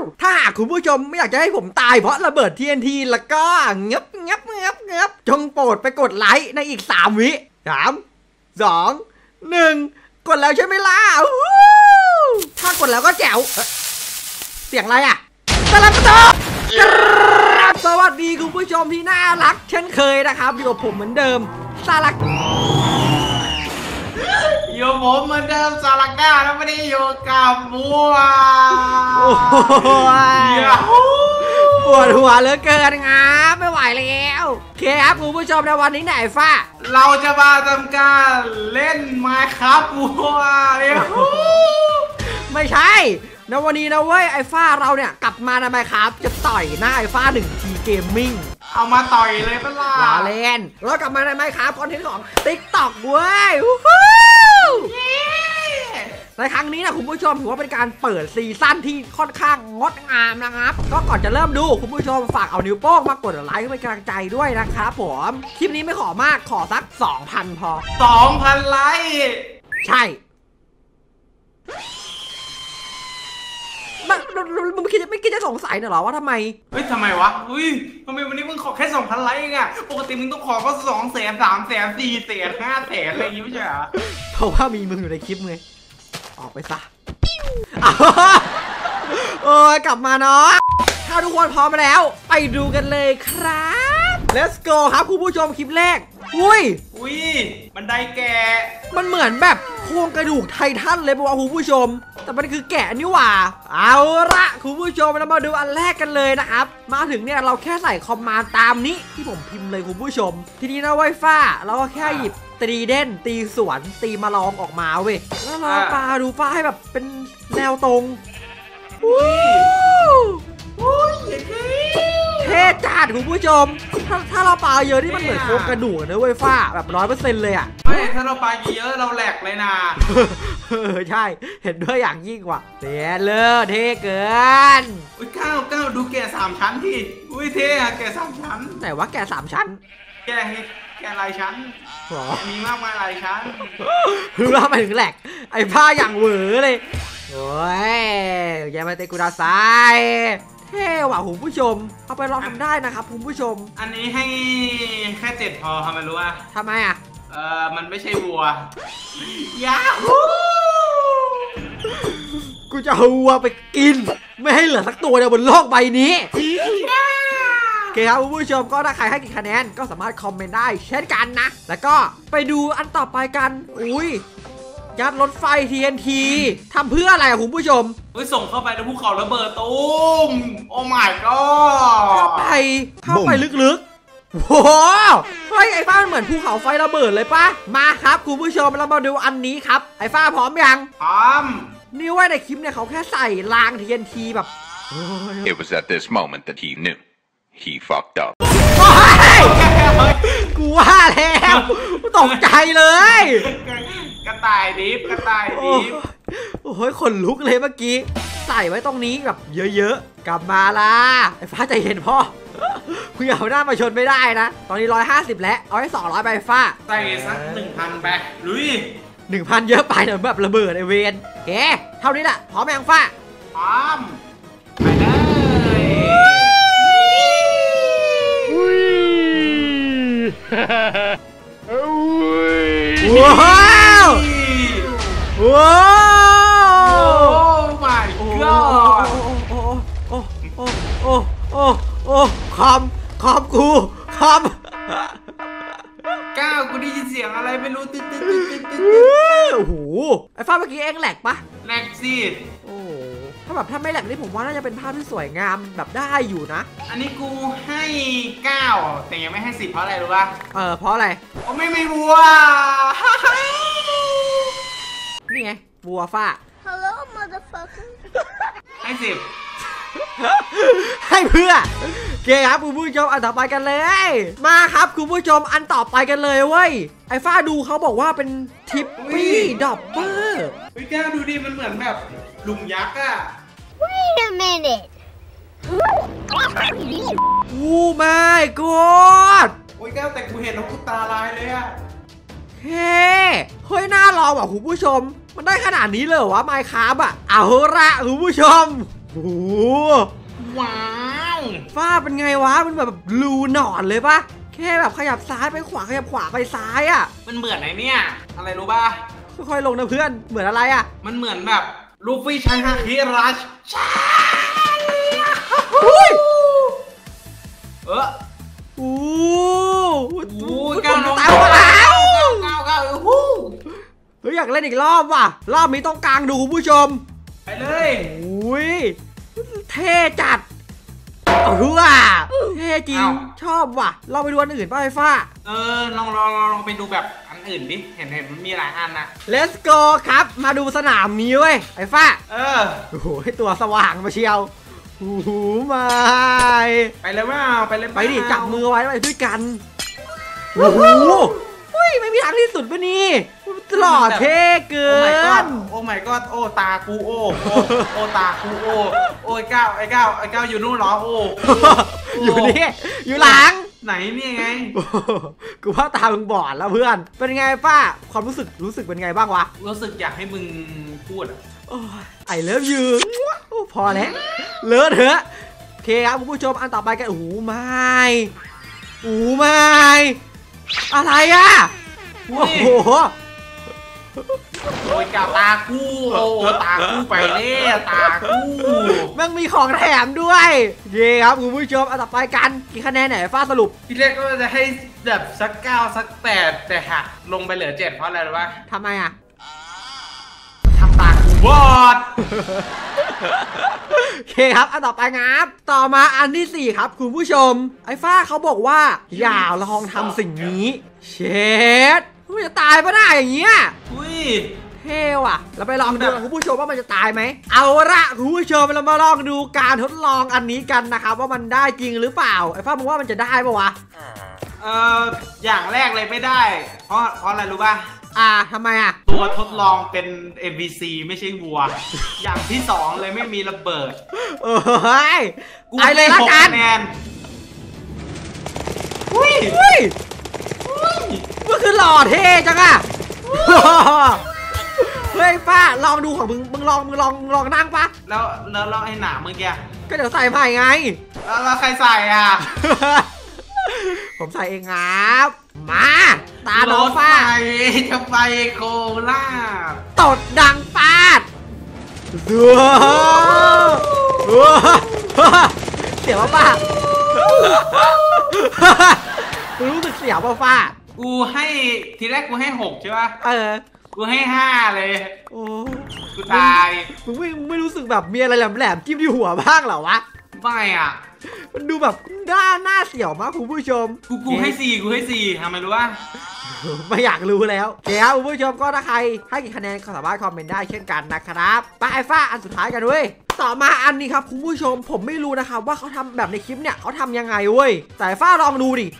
ถ้าหากคุณผู้ชมไม่อยากจะให้ผมตายเพราะระเบิด TNT แล้วก็เงียบจงโปรดไปกดไลค์ในอีก3 วิ3 2 1กดแล้วใช่ไหมล่ะถ้ากดแล้วก็แจ๋วเสียงอะไรอ่ะตะลับตะสวัสดีคุณผู้ชมที่น่ารักเช่นเคยนะครับอยู่กับผมเหมือนเดิมสารักอยู่ผมเหมือนเดิมสารักก้าแล้วไม่ได้อยู่กับบัวปวดหัวเหลือเกินครับไม่ไหวแล้วโอเคครับคุณผู้ชมในวันนี้ไหนฟ้าเราจะมาทำการเล่นไมค์ครับบัวไม่ใช่ในวันนี้นะเว้ยไอ้ฟ้าเราเนี่ยกลับมาในไมค์ครับจะต่อยหน้าไอ้ฟ้า1 ทีเกมมิ่งเอามาต่อยเลยเปล่าเล่นแล้วกลับมาในไมค์ครับคอนเทนต์ของ TikTok เว้ยในครั้งนี้นะคุณผู้ชมถือว่าเป็นการเปิดซีซั่นที่ค่อนข้างงดงามนะครับก็ก่อนจะเริ่มดูคุณผู้ชมฝากเอานิ้วโป้งมากดไลค์เป็นกำลังใจด้วยนะครับผมคลิปนี้ไม่ขอมากขอสัก 2,000 พอ 2,000 ไลค์ใช่มึงไม่คิดจะสงสัยเหรอว่าทำไมทำไมวะทำไมวันนี้มึงขอแค่ 2,000 ไลค์เองอะปกติมึงต้องขอก็200,000 300,000 400,000 500,000อะไรอย่างงี้ไม่ใช่เหรอเพราะว่ามีมึงอยู่ในคลิปไงออกไปซะกลับมาเนาะถ้าทุกคนพร้อมแล้วไปดูกันเลยครับ Let's go ครับคุณผู้ชมคลิปแรกอุ้ยบันไดแกะมันเหมือนแบบโครงกระดูกไททันเลยป่ะคุณผู้ชมแต่มันคือแกะนี่หว่าเอาละคุณผู้ชมเรามาดูอันแรกกันเลยนะครับมาถึงเนี่ยเราแค่ใส่คอมมานด์ตามนี้ที่ผมพิมพ์เลยคุณผู้ชมทีนี้นะไวฟ้าเราก็แค่หยิบตีเด่นตีสวนตีมาลองออกมาเว้ยแล้วเราปาดูฟ้าให้แบบเป็นแนวตรงเท่จัดคุณผู้ชมถ้าเราปาเยอะที่มันเหมือนโครงกระดูกนะเว้ยฟ้าแบบ 100% เลยอ่ะไม่ถ้าเราปาเยอะเราแหลกเลยนะใช่เห็นด้วยอย่างยิ่งว่ะเท่เลยเท่เกินก้าวดูแกะ3 ชั้นที่เท่แกะ3 ชั้นแต่ว่าแกะ3 ชั้นแกะหลายชั้นมีมากมายหลายชั้นคือว่ามาถึงแหลกไอ้ผ้าอย่างเหวอเลยโอ้ยอย่ามาเตะกูดาซ้ายเท่ว่ะคุณผู้ชมเอาไปลองทำได้นะครับคุณผู้ชมอันนี้ให้แค่7 พอทำไมรู้อ่ะทำไมอ่ะมันไม่ใช่วัวยาฮูกูจะเอาวัวไปกินไม่ให้เหลือสักตัวเดียวบนโลกใบนี้โอเคครับคุณผู้ชมก็ถ้าใครให้กี่คะแนนก็สามารถคอมเมนต์ได้เช่นกันนะแล้วก็ไปดูอันต่อไปกันยัดรถไฟ TNT ทำเพื่ออะไรอะคุณผู้ชมส่งเข้าไปในภูเขาระเบิดตูมโอ้ my god เข้าไปลึกๆโอ้โหไอ้ฟ้าเหมือนภูเขาไฟระเบิดเลยปะมาครับคุณผู้ชมเรามาดูอันนี้ครับไอ้ฟ้าพร้อมยังพร้อมนี่ว่าในคลิปเนี่ยเขาแค่ใส่ราง TNT แบบ It was at this moment that he knew he fucked up กูว่าแล้วตกใจเลยกระต่ายดิฟโอ้ยขนลุกเลยเมื่อกี้ใส่ไว้ตรงนี้แบบเยอะๆกลับมาล่ะไอ้ฟ้าใจเย็นพ่อคุณอย่าเอาหน้ามาชนไม่ได้นะตอนนี้150แล้วเอาให้200ไปฟ้าใส่สัก 1,000 ไปลุย 1,000 เยอะไปเดี๋ยวแบบระเบิดไอเวนเก๋เท่านี้แหละพร้อมยังฟ้าพร้อมไปเลยว้าวว้าว my god คอมกูก้าวกูได้ยินเสียงอะไรไม่รู้ตึ๊ดโอ้โหไอ้ฟ้าเมื่อกี้เอ็งแหลกปะแหลกสิโอ้ถ้าไม่แหลกนี่ผมว่าน่าจะเป็นภาพที่สวยงามแบบได้อยู่นะอันนี้กูให้9แต่ยังไม่ให้10เพราะอะไรรู้ป่ะเพราะอะไรไม่วัวนี่ไงวัวฟ้า Hello motherfucker ให้10 ให้เพื่อเกครับคุณผู้ชมอันต่อไปกันเลยมาครับคุณผู้ชมอันต่อไปกันเลยเว้ยไอ้ฟ้าดูเขาบอกว่าเป็นทิปปี้ดับเบิลก้าวดูดิมันเหมือนแบบลุงยักษ์อะ Wait a minute โอ้ my god ก้าวแต่กูเห็นแล้วกูตาลายเลยอะเฮ้ยน่าลองว่ะคุณผู้ชมมันได้ขนาดนี้เลยเหรอวะไมค์ครับอะเอาละคุณผู้ชมโหว้าวฝ้าเป็นไงวะมันแบบรูหนอนเลยปะแค่แบบขยับซ้ายไปขวาขยับขวาไปซ้ายอ่ะมันเหมือนไอ้เนี่ยอะไรรู้ป่ะค่อยๆลงนะเพื่อนเหมือนอะไรอ่ะมันเหมือนแบบลูฟี่ใช้ฮาคิรัชเออโอ้โอ้ยก้าวลงตามมาแล้วก้าวฮู้เฮ้ยอยากเล่นอีกรอบว่ะรอบนี้ต้องกลางดูคุณผู้ชมไปเลยอุ้ยเท่จัดเอาว่ะเท่จริงชอบว่ะเราไปดูอันอื่นป่ะไอ้ฟ้าลองไปดูแบบอันอื่นดิเห็นมันมีหลายอันนะ Let's go ครับมาดูสนามนี้เว้ยไอ้ฟ้า โอ้โหตัวสว่างมาเชียวโอ้โหมาไปเลยว่าไปเลยไปดิจับมือไว้ด้วยกันโอ้โหเฮ้ยไม่มีทางที่สุดปะนี่หล่อเท่เกินโอ้ my god โอ้ตากูโอ้ตากูโอ้ไอ้ก้าวอยู่นู่นเหรอโอ้อยู่นี่อยู่หลังไหนนี่ไงโอ้โหกูว่าตามึงบอดแล้วเพื่อนเป็นไงป้าความรู้สึกเป็นไงบ้างวะรู้สึกอยากให้มึงพูดอะไอเลิฟยูพอแล้วเลอะเถอะโอเคครับคุณผู้ชมอันต่อไปกันโอ้โหไม่อะไรอ่ะโอ้โหโอ้ยก้าวตากูโอ้ตากูไปเล่ตากูแม่งมีของแถมด้วยเย้ครับคุณผู้ชมอันต่อไปกันกี่คะแนนไหนฟ้าสรุปพี่เล็กก็จะให้แบบสัก9สัก8แต่หักลงไปเหลือ7เพราะอะไรรู้ป่ะทำไมอ่ะทำตากูบอดโอเคครับอันต่อไปครับต่อมาอันที่4ครับคุณผู้ชมไอ้ฟ้าเขาบอกว่าอย่าลองทำสิ่งนี้เชดมันจะตายปะหน้าอย่างเงี้ยอุ้ยเท่ว่ะเราไปลองดูคุณผู้ชมว่ามันจะตายไหมเอาละคุณผู้ชมเรามาลองดูการทดลองอันนี้กันนะครับว่ามันได้จริงหรือเปล่าไอ้ฟ้ามึงว่ามันจะได้ปะวะอย่างแรกเลยไม่ได้ เพราะอะไรรู้ป่ะทำไมอ่ะตัวทดลองเป็น NPC ไม่ใช่วัว อย่างที่2เลยไม่มีระเบิดเอ้ยไปเลยละกัน 6คะแนนอุ้ยมันคือหล่อเท่จังอ่ะเฮ้ยป้าลองดูของมึงลองนั่งปะแล้วไอ้หนาเมื่อกี้ก็เดี๋ยวใส่ใหม่ไงแล้วใครใส่อ่ะผมใส่เองครับมาตาน้องฟ้าถไฟจะไปโคราชตดดังปาดเสียวป้ารู้สึกเสียวป้ากูให้ทีแรกกูให้6ใช่ป่ะ กูให้5เลยโอ้กูตายมึงไม่รู้สึกแบบมีอะไรแหลมๆจิ้มที่หัวบ้างเหรอวะไม่อ่ะมันดูแบบหน้าเสียวมากคุณผู้ชมกูให้4ทำไมรู้ป่ะไม่อยากรู้แล้วโอเคครับคุณผู้ชมก็ถ้าใครให้กี่คะแนนก็สามารถคอมเมนต์ได้เช่นกันนะครับไปไอ้ฟ้าอันสุดท้ายกันด้วยต่อมาอันนี้ครับคุณผู้ชมผมไม่รู้นะครับว่าเขาทำแบบในคลิปเนี่ยเขาทำยังไงเว้ยแต่ไอ้ฟ้าลองดูดิ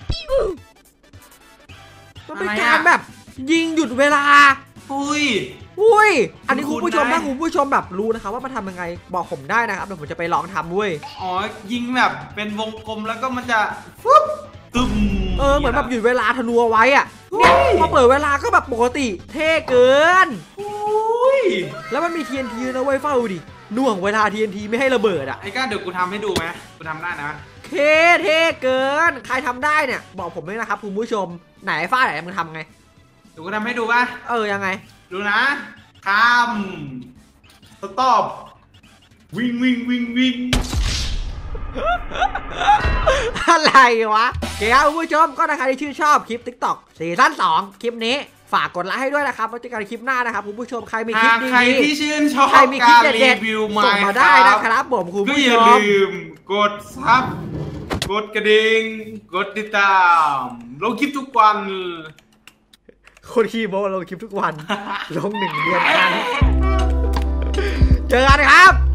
มันเป็นการแบบยิงหยุดเวลา อุ้ยอันนี้คุณผู้ชมถ้าคุณผู้ชมแบบรู้นะครับว่ามันทำยังไงบอกผมได้นะครับเดี๋ยวผมจะไปลองทำเว้ยอ๋อยิงแบบเป็นวงกลมแล้วก็มันจะฟุ๊บตึมเหมือนแบบหยุดเวลาธนูเอาไว้อะเนี่ยพอเปิดเวลาก็แบบปกติเท่เกินอุ้ยแล้วมันมี TNT นะเว้ยเฝ้าดิหน่วงเวลา TNT ไม่ให้ระเบิดอ่ะไอ้ก้าเดี๋ยวกูทำให้ดูไหมกูทำได้นะเท่เกินใครทำได้เนี่ยบอกผมด้วยนะครับคุณผู้ชมไหนฟ้าไหนมึงทำไงเดี๋ยวกูทำให้ดูป่ะยังไงดูนะข้ามสต็อปวิ่งอะไรวะโอเคครับคุณผู้ชมก็ถ้าใครที่ชื่นชอบคลิป TikTok ซีซั่น2คลิปนี้ฝากกดไลค์ให้ด้วยนะครับแล้วเจอกันในคลิปหน้านะครับคุณผู้ชมใครมีคลิปดีใครที่ชื่นชอบใครมีคลิปการเด็รีดวิวๆส่งมาได้นะครับผมคุณก็ผู้อชย่าม ลืมกดซับกดกระดิ่งกดติดตามลงคลิปทุกวันคนขี้โม้ลงคลิปทุกวัน ลง1 เดือนครั้งเจอกันครับ